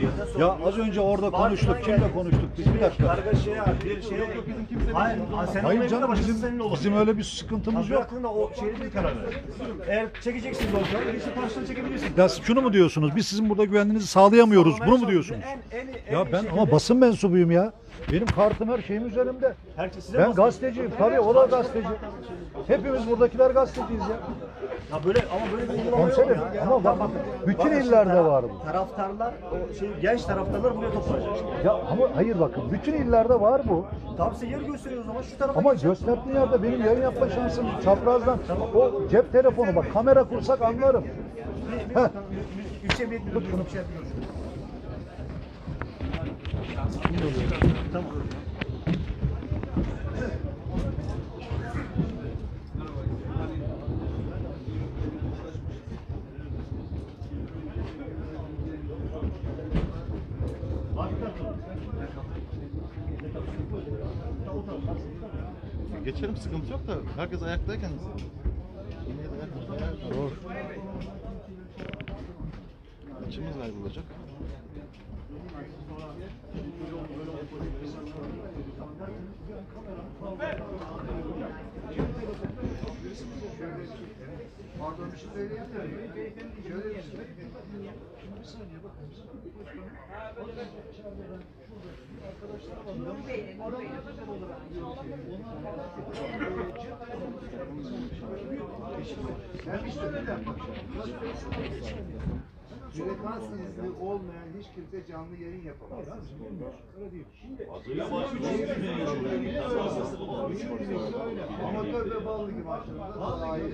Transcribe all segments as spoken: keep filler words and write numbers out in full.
Ya az önce orada konuştuk. Kimle konuştuk biz? Bir dakika. Karga şey ya, bir şey yok yok bizim kimse. Hayır, senin Hayır olayın canım da bizim, senin olur. bizim öyle bir sıkıntımız yok. Bırakın da o şeyi bir karar ver. Eğer çekeceksiniz o zaman geçip karşıdan çekebilirsiniz. Ya şunu mu diyorsunuz? Biz sizin burada güvenliğinizi sağlayamıyoruz. Bunu mu diyorsunuz? En, en, en Ya iyi ben şekilde- ama basın mensubuyum ya. Benim kartım her şeyim üzerimde. Herkes size Ben basın. gazeteciyim. Tabii o da gazeteci. Hepimiz buradakiler gazeteciyiz ya. Ya böyle ama böyle bir uygulama yok Komiserim ya. ama bak bütün Bakın illerde şimdi var bu. Taraftarlar, o şey genç taraftarlar buraya toplanacak şimdi. Ya ama hayır bakın bütün illerde var bu. Tamam size yer gösteriyor o zaman şu tarafa Ama geçin. gösterdiğin yerde benim yayın yapma şansım çaprazdan. O cep telefonu bak kamera kursak anlarım. Bir, bir Heh. bakalım, bir, bir, bir şey bir, bir, bir şey yapıyoruz. Tamam. Geçelim sıkıntı yok da herkes ayaktayken Doğru. içimiz ayrılacak. Pardon bir şey söyleyemiyorum. Şöyle bir şey. Ben bir şey söyleyeceğim. Frekans izni olmayan hiç kimse canlı yayın yapamaz. Öyle değil. Amatör ve bal ligi maçlarında da dahil.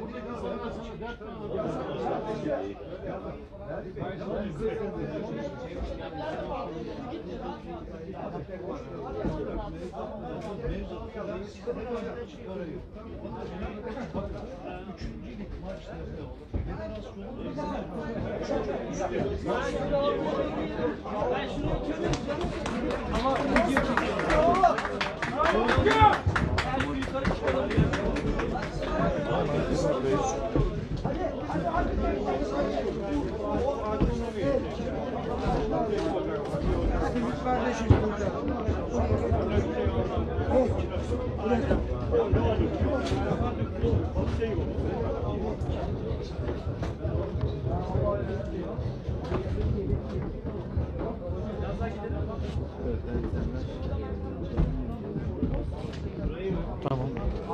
Tamam.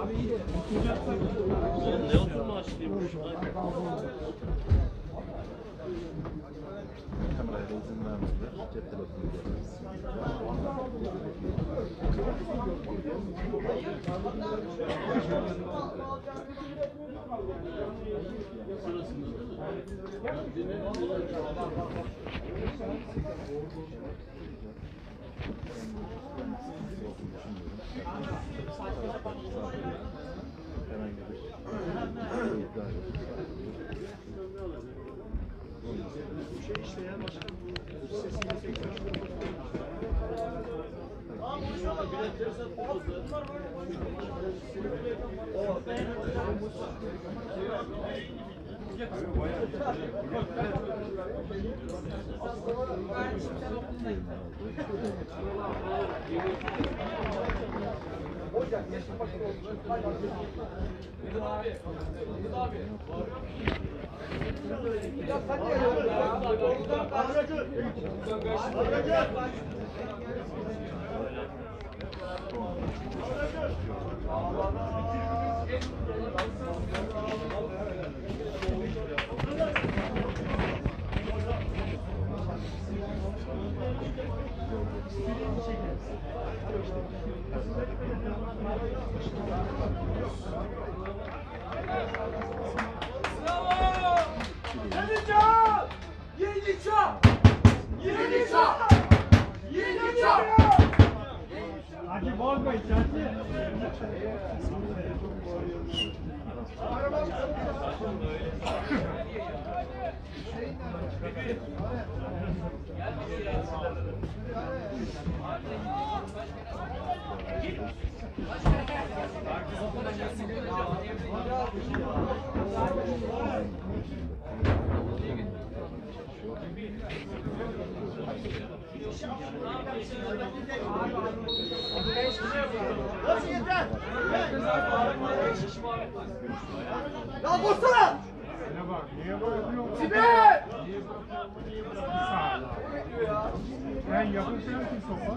Ne oturma açayım? Kameraya da izin vermediler. Cep telefonu görüyoruz. Herhangi bir iddia yok. Hadi bozmayın Çağatay. Nasıl yeter? Ya vursana! Sibel! Ben yapışıyorum ki sopa.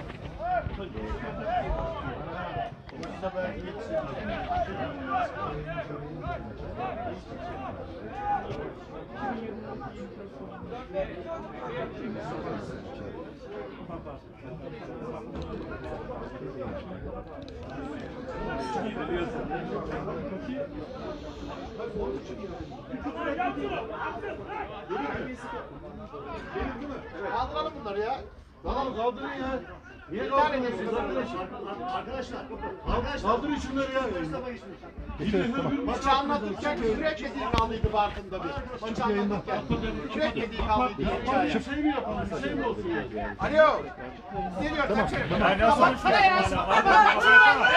Kaldıralım bunları ya. Tamam kaldırın ya. Niye Bir tane kaldırıyorsunuz geçiyor. arkadaşlar? Arkadaşlar. Arkadaşlar kaldırın şunları ya. Maçı anlatırken kürek yediği kaldıydı Bartın'da bir. Maçı anlatırken. Kürek yediği kaldıydı. Bir şey mi yapalım? Bir şey mi olsun? Alo. Geliyor kaçır. Yani nasıl Kapatsana ya. Kapat.